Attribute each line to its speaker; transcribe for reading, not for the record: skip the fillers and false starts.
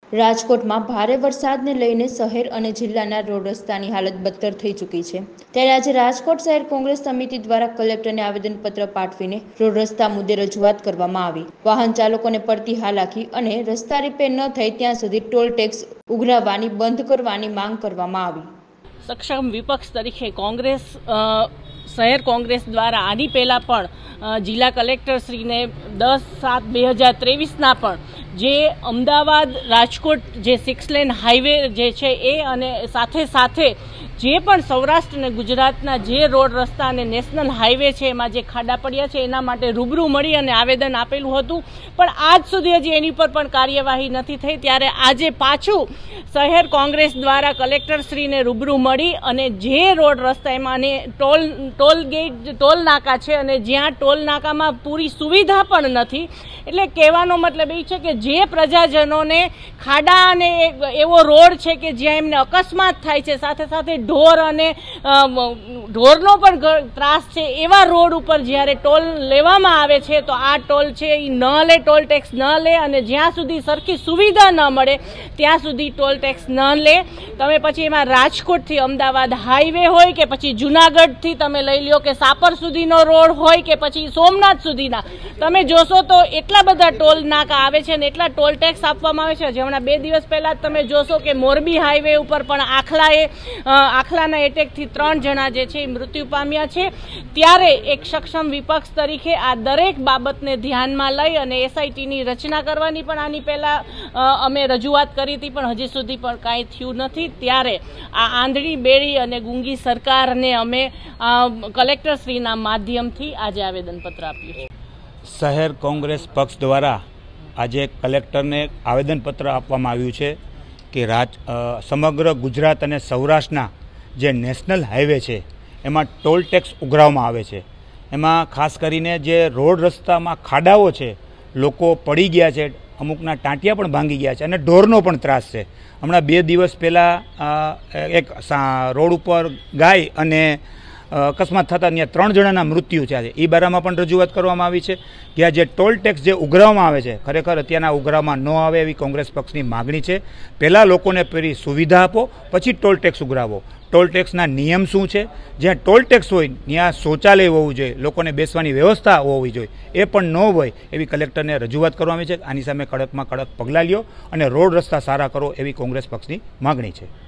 Speaker 1: રાજકોટમાં ભારે વરસાદને લઈને શહેર અને જિલ્લાના રોડ રસ્તાની હાલત બદતર થઈ ચૂકી છે। ત્યારે આજે રાજકોટ શહેર કોંગ્રેસ સમિતિ દ્વારા કલેક્ટરને આવેદનપત્ર પાઠવીને રોડ રસ્તા મુદ્દે રજૂઆત કરવામાં આવી। વાહન ચાલકોને પડતી હાલાકી અને રસ્તા રિપેર ન થાય ત્યાં સુધી ટોલ ટેક્સ ઉઘરાવવાની બંધ કરવાની માંગ કરવામાં આવી।
Speaker 2: સક્ષમ વિપક્ષ તરીકે કોંગ્રેસ શહેર કોંગ્રેસ દ્વારા આની પહેલાં પણ જિલ્લા કલેક્ટરશ્રીને 10/7/2023ના પણ જે અમદાવાદ રાજકોટ જે 6 લેન હાઈવે જે છે એ અને સાથે સાથે જે પણ સૌરાષ્ટ્ર અને ગુજરાતના જે રોડ રસ્તા અને નેશનલ હાઈવે છે એમાં જે ખાડા પડ્યા છે એના માટે રૂબરૂ મળી અને આવેદન આપેલું હતું, પણ આજ સુધી હજી એની પર પણ કાર્યવાહી નથી થઈ। ત્યારે આજે પાછું શહેર કોંગ્રેસ દ્વારા કલેક્ટરશ્રીને રૂબરૂ મળી અને જે રોડ રસ્તા એમાં અને ટોલ નાકા છે અને જ્યાં ટોલ નાકામાં પૂરી સુવિધા પણ નથી, એટલે કહેવાનો મતલબ એ છે કે જે પ્રજાજનોને ખાડા અને એવો રોડ છે કે જ્યાં એમને અકસ્માત થાય છે, સાથે સાથે ઢોર અને ઢોરનો પણ ત્રાસ છે, એવા રોડ ઉપર જ્યારે ટોલ લેવામાં આવે છે તો આ ટોલ છે એ ન લે, ટોલ ટેક્સ ન લે અને જ્યાં સુધી સરખી સુવિધા ન મળે ત્યાં સુધી ટોલ ટેક્સ ન લે। તમે પછી એમાં રાજકોટથી અમદાવાદ હાઈવે હોય કે પછી જુનાગઢથી તમે લઈ લ્યો કે સાપર સુધીનો રોડ હોય કે પછી સોમનાથ સુધીના, તમે જોશો તો એટલા બધા ટોલ નાકા આવે છે અને એટલા ટોલ ટેક્સ આપવામાં આવે છે। હમણાં 2 દિવસ પહેલાં જ તમે જોશો કે મોરબી હાઈવે ઉપર પણ આખલાના એટેકથી 3 જણા જે છે એ મૃત્યુ પામ્યા છે। ત્યારે એક સક્ષમ વિપક્ષ તરીકે આ દરેક બાબતને ધ્યાનમાં લઈ અને એસઆઈટીની રચના કરવાની પણ આની પહેલાં અમે રજૂઆત કરી હતી, પણ હજી સુધી પણ કાંઈ થયું નથી। ત્યારે આ આંધળી બેડી અને ગુંગી સરકારને અમે કલેક્ટરશ્રીના માધ્યમથી આજે આવેદનપત્ર આપ્યું છે।
Speaker 3: શહેર કોંગ્રેસ પક્ષ દ્વારા આજે કલેક્ટરને આવેદનપત્ર આપવામાં આવ્યું છે કે સમગ્ર ગુજરાત અને સૌરાષ્ટ્રના જે નેશનલ હાઈવે છે એમાં ટોલ ટેક્સ ઉઘરાવવામાં આવે છે। એમાં ખાસ કરીને જે રોડ રસ્તામાં ખાડાઓ છે, લોકો પડી ગયા છે, અમુકના ટાંટિયા પણ ભાંગી ગયા છે અને ઢોરનો પણ ત્રાસ છે। હમણાં 2 દિવસ પહેલાં એક રોડ ઉપર ગાય અને અકસ્માત થતાં ત્યાં 3 જણાના મૃત્યુ થયા છે। એ બારામાં પણ રજૂઆત કરવામાં આવી છે કે આ જે ટોલ ટેક્સ જે ઉઘરાવવામાં આવે છે ખરેખર અત્યારના ઉઘરાવવામાં ન આવે એવી કોંગ્રેસ પક્ષની માગણી છે। પહેલાં લોકોને પેલી સુવિધા આપો, પછી ટોલ ટેક્સ ઉઘરાવો। ટોલ ટેક્સના નિયમ શું છે? જ્યાં ટોલ ટેક્સ હોય ત્યાં શૌચાલય હોવું જોઈએ, લોકોને બેસવાની વ્યવસ્થા હોવી જોઈએ, એ પણ ન હોય એવી કલેક્ટરને રજૂઆત કરવામાં આવી છે। આની સામે કડકમાં કડક પગલાં લ્યો અને રોડ રસ્તા સારા કરો એવી કોંગ્રેસ પક્ષની માગણી છે।